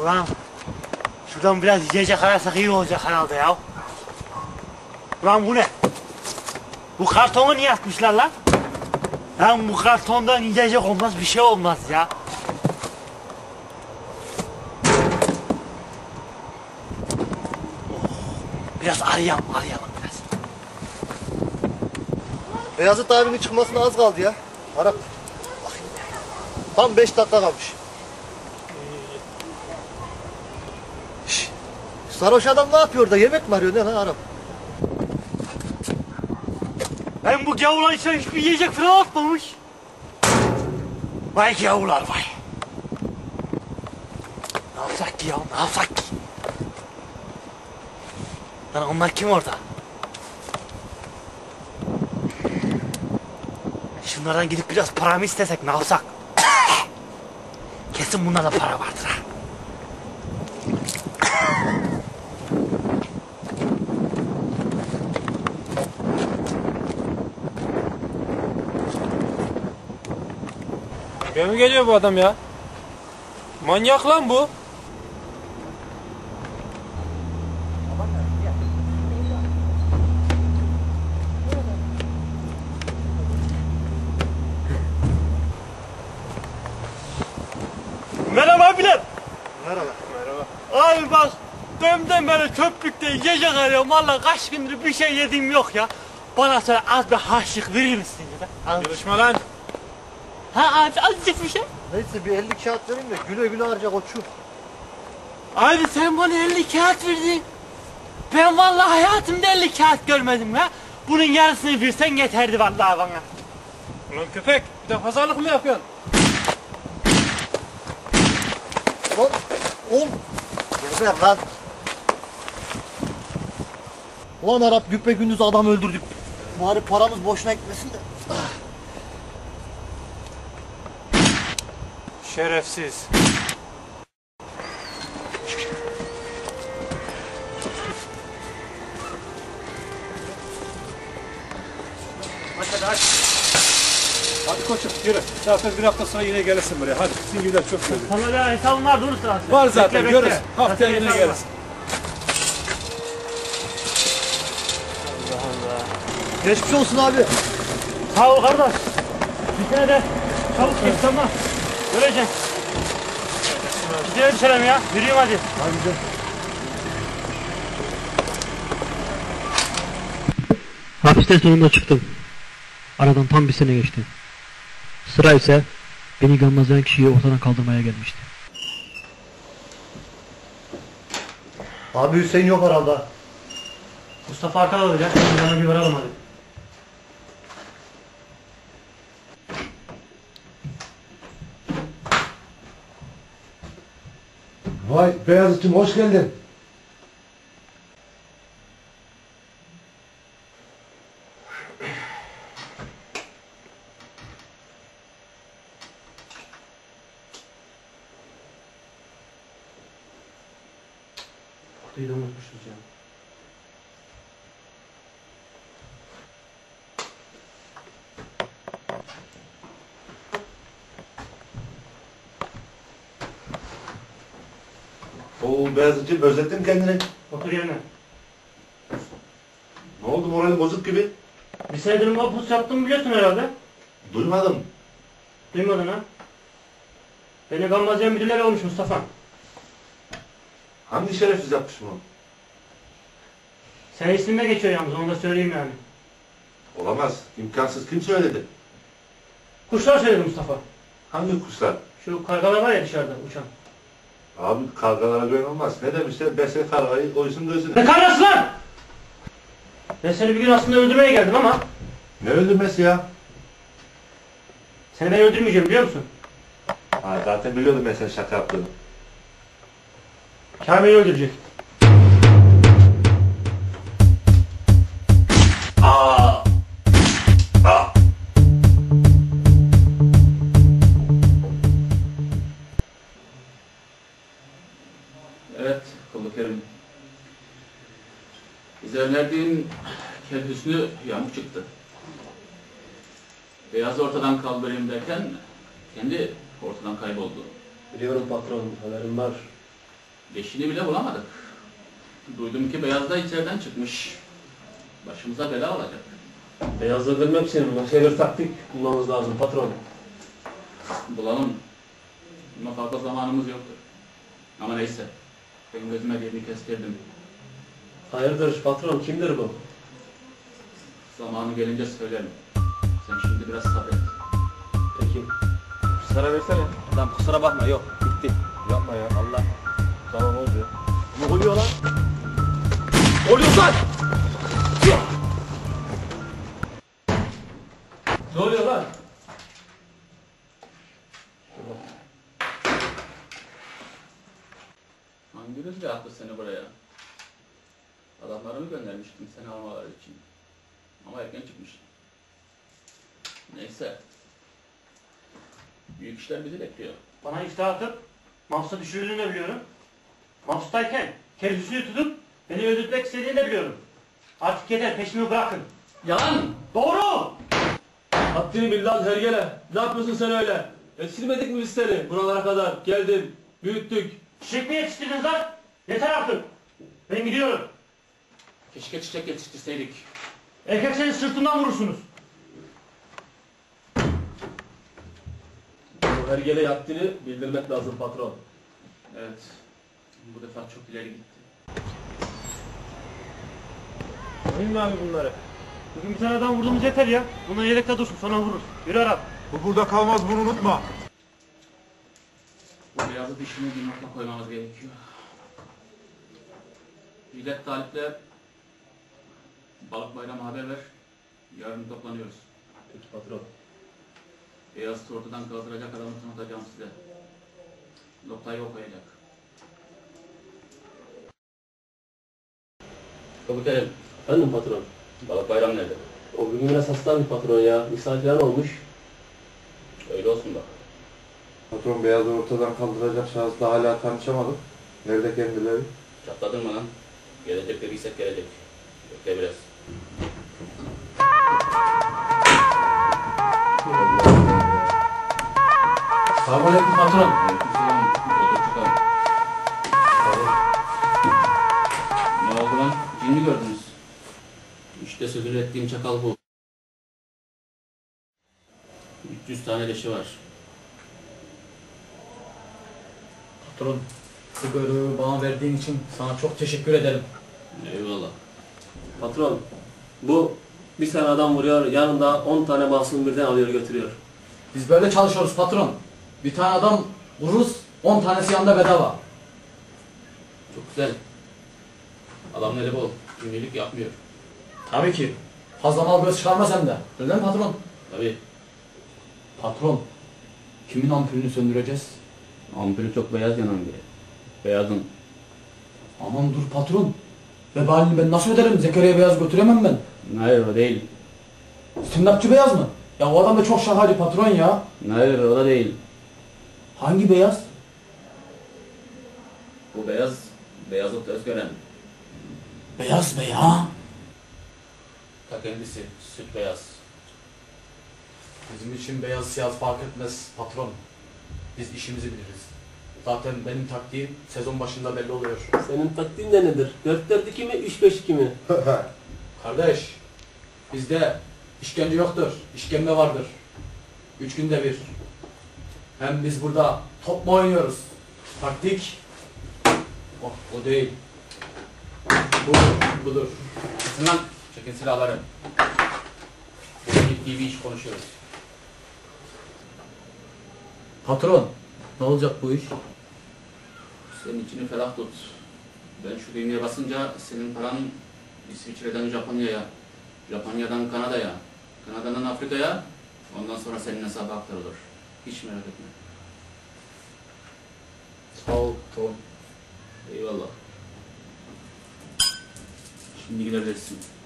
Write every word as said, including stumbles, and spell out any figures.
Ulan şuradan biraz yiyecek ararsak iyi olacak herhalde ya. Ulan bu ne? Bu kartonu niye atmışlar lan? Lan bu kartondan yiyecek olmaz, bir şey olmaz ya. Oh, biraz arayalım, arayalım biraz. Beyazıt abinin çıkmasına az kaldı ya. Arap. Tam beş dakika kalmış. Şşş. Sarhoş adam ne yapıyor da, yemek mi arıyor ne lan Arap? Ben bu gavurlar içine hiçbir yiyecek falan atmamış. Vay gavurlar vay. Ne yapsak ki ya, ne yapsak ki? Lan onlar kim orada? Şunlardan gidip biraz para mı istesek, ne yapsak? Kesin bunlarda para vardır ha. Buraya mı geliyor bu adam ya? Manyak lan bu. Merhaba abiler. Merhaba. Merhaba. Abi bak, demden beri çöplükte yiyecek arıyorum. Vallahi kaç gündür bir şey yediğim yok ya. Bana şöyle az bir harçlık verir misin ya? Az... Çalışma lan. Ha abi, azıcık bir şey. Neyse bir elli kağıt vereyim de güle güle harca koçum. Abi sen bana elli kağıt verdin. Ben vallahi hayatımda elli kağıt görmedim ya. Bunun yarısını versen yeterdi vallahi bana. Ulan köpek, bir de pazarlık mı yapıyorsun? Lan oğlum. Geber lan. Ulan Arap, güpe gündüz adam öldürdük. Bari paramız boşuna gitmesin de. Şerefsiz. Hadi hadi. Hadi koçum yürü. Zaten bir hafta sonra yine gelirsin buraya. Hadi sizin gibiler çok seviyor. Sana da hesabım var, dur sırası. Var zaten, Bekle, bekle. görürüz. Haftaya Zaten yine hesabım gelirsin. Allah Allah. Geçmiş olsun abi. Sağ ol kardeş. Bir tane de çabuk git, tamam. Göreceğim. Gidelim düşelim ya. Yürüyün hadi. Hadi gidelim. Hapisten sonunda çıktım. Aradan tam bir sene geçti. Sıra ise beni gammazlayan kişiyi ortadan kaldırmaya gelmişti. Abi Hüseyin yok herhalde. Mustafa arkada olacak. Şimdi bana bir varalım hadi. Vay Beyazıt'cığım hoş geldin. Kutuyu da unutmuşuz ya. Oo Beyazıt'cığım özlettin kendini. Otur yerine. Ne oldu, morali bozuk gibi? Bir senedir mapus yaptığımı biliyorsun herhalde. Duymadım. Duymadın ha? Beni gammazlayan birileri olmuş Mustafa. Hangi şerefsiz yapmış bunu? Sen ismime geçiyor yalnız, onu da söyleyeyim yani. Olamaz. İmkansız. Kim söyledi? Kuşlar söyledi Mustafa. Hangi kuşlar? Şu kargalar var ya dışarıda uçan. Abi kargalara güvenilmez. Ne demişler? Besle kargayı koysun gözüne. Ne kargası lan? Ben seni bir gün aslında öldürmeye geldim ama Ne öldürmesi ya? seni ben öldürmeyeceğim, biliyor musun? Ha, zaten biliyordum ben senin şaka yaptığını. Kamil'i öldürecek. Aa! Aa! Evet, Kulu Kerim. Bize önerdiğin Kel Hüsnü yamuk çıktı. Beyaz ortadan kaldırayım derken kendi ortadan kayboldu. Biliyorum patron, haberim var. Leşini bile bulamadık. Duydum ki Beyaz da içeriden çıkmış. Başımıza bela olacak. Beyaz öldürmek için başka bir taktik bulmamız lazım patron. Bulalım. Buna fazla zamanımız yoktur. Ama neyse. Ben gözüme birini kestirdim. Hayırdır patron, kimdir bu? Zamanı gelince söylerim. Sen şimdi biraz sabret. Peki. Sana versene. Adam kusura bakma yok. Bitti. Yapma ya. Allah. Tamam oldu ya. Ne oluyor lan? Oluyor lan! Ne oluyor lan? Hangi rüzgar attı seni buraya? Adamlarımı göndermiştim seni almaları için. Ama erken çıkmışsın. Neyse. Büyük işler bizi bekliyor. Bana iftira atıp Mahsus'a düşürüldüğünü de biliyorum. Mahsus'tayken Kerhüsnü'yü tutup beni öldürtmek istediğini de biliyorum. Artık yeter, peşimi bırakın. Yalan! Doğru! Haddini bil lan hergele. Ne yapıyorsun sen öyle? Yetiştirmedik mi biz seni? Buralara kadar geldin, büyüttük. Çiçek mi yetiştirdiniz lan? Yeter artık. Ben gidiyorum. Keşke çiçek yetiştirseydik. Erkekseniz sırtımdan vurursunuz. Bu hergele haddini bildirmek lazım patron. Evet. Bu defa çok ileri gitti. Koyayım mı abi bunları? Bugün bir tane adam vurduğumuz yeter ya. Bunlar yedekte dursun, sonra vurur. Yürü Arap. Bu burada kalmaz, bunu unutma. Bu beyazı dişini bir nokta koymamız gerekiyor. Millet Talip'le Balık Bayramı haber ver. Yarın toplanıyoruz. Peki patron. Beyazı ortadan kaldıracak adamı tanıtacağım size. Noktayı o koyacak. Komutanım. Efendim patron. Balık Bayram nerede? O bugün biraz hastalanmış patron ya. Misal falan olmuş. Öyle olsun bak. Patron Beyaz'ı ortadan kaldıracak şahısla hala tanışamadık. Nerede kendileri? Çatladın mı lan? Gelecek dediysek gelecek. Bekle biraz. Selamünaleyküm patron. Aleykümselam. Otur çıkalım. Ne oldu lan? Cin mi gördünüz? İşte sözünü ettiğim çakal bu. üç yüz tane leşi var. Patron, bu görevi bana verdiğin için sana çok teşekkür ederim. Eyvallah. Patron. Bu bir tane adam vuruyor, yanında on tane masum birden alıyor götürüyor. Biz böyle çalışıyoruz patron. Bir tane adam vururuz, on tanesi yanında bedava. Çok güzel. Adamın eli bol. Ünlülük yapmıyor. Tabii ki. Fazla mal göz çıkarmaz hem de. Öyle mi patron? Tabii. Patron, kimin ampulünü söndüreceğiz? Ampulü çok beyaz yanan diye. Beyazın. Aman dur patron. Vebalini ben nasıl öderim? Zekeriya Beyaz götüremem ben. Hayır o değil. Stand-upçı Beyaz mı? Ya o adam da çok şakacı patron ya. Hayır o da değil. Hangi Beyaz? Bu beyaz, Beyazıt Özgören. Beyaz Bey ha? Ta kendisi, süt beyaz. Bizim için beyaz siyah fark etmez patron. Biz işimizi biliriz. Zaten benim taktiğim sezon başında belli oluyor. Senin taktiğin de nedir? dört dört iki mi, üç beş iki mi? Kardeş, bizde işkence yoktur, işkembe vardır. Üç günde bir. Hem biz burada top mu oynuyoruz? Taktik. Oh, o değil. Bu, budur. Kesin lan, çekin silahları. Burada ciddi bir iş konuşuyoruz. Patron, ne olacak bu iş? Senin içini ferah tut. Ben şu düğmeye basınca senin paran İsviçre'den Japonya'ya, Japonya'dan Kanada'ya, Kanada'dan Afrika'ya, ondan sonra senin hesaba aktarılır. Hiç merak etme. Sağ ol, Tom. Eyvallah. Şimdi gidebilirsin.